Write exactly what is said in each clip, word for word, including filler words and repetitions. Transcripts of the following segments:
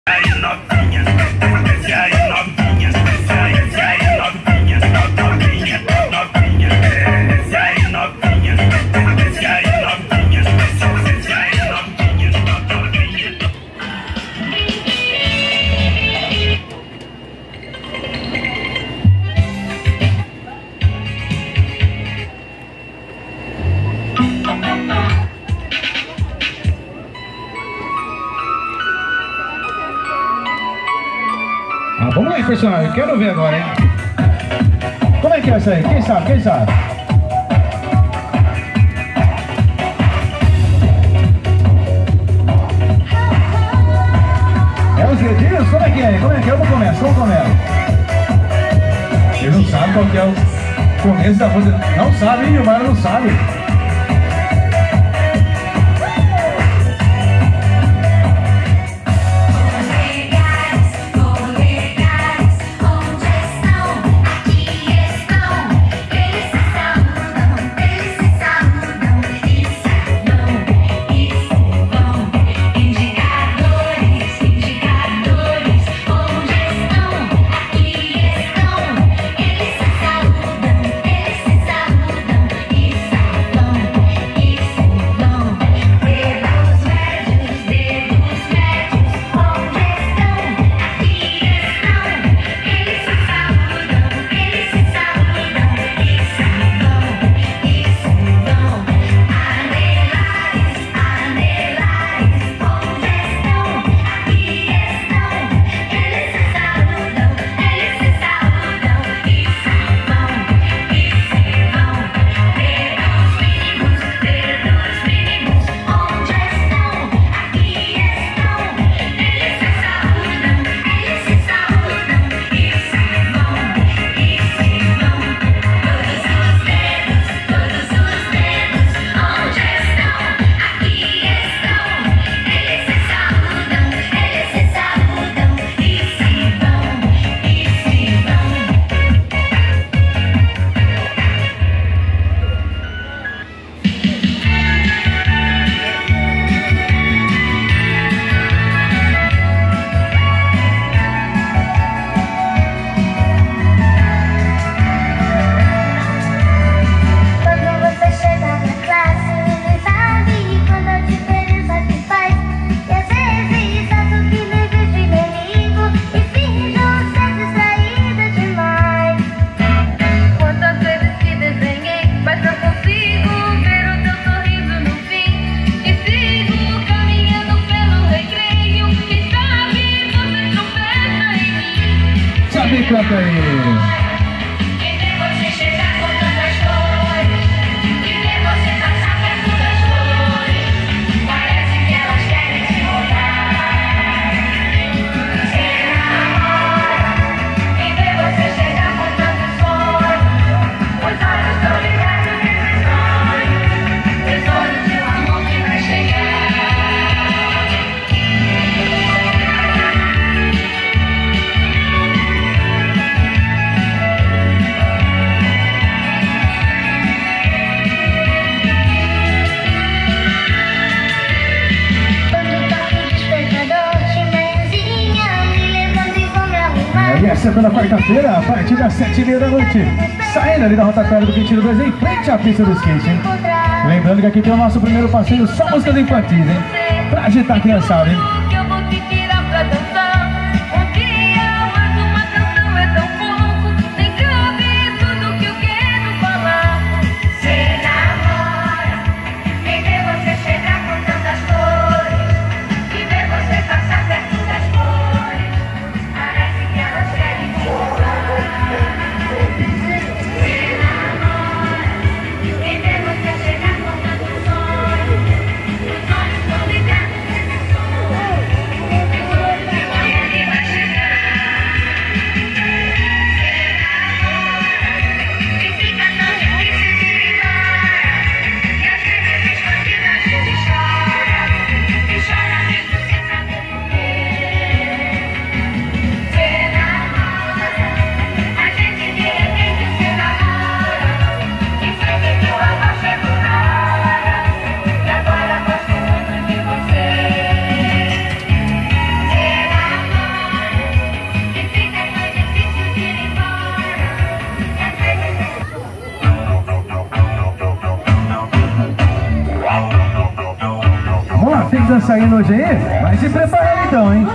Ah, vamos aí, pessoal, eu quero ver agora, hein? Como é que é essa aí? Quem sabe? Quem sabe? É os dedinhos? Como é que é? Como é que é? Vamos começar, vamos começar. Ele não sabe qual que é o começo da música. Não sabe, hein? O Mário não sabe. Canta aí. E a segunda quarta-feira, a partir das sete e meia da noite, saindo ali da rotatória do vinte e dois, em frente à pista do skate, hein? Lembrando que aqui tem o nosso primeiro passeio, só músicas infantis, hein? Pra agitar a criançada, hein? hoje, hein? Vai se preparando então, hein?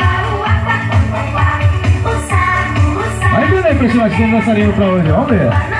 Vai ver aí, pessoal, que tem dançarino pra hoje, vamos ver.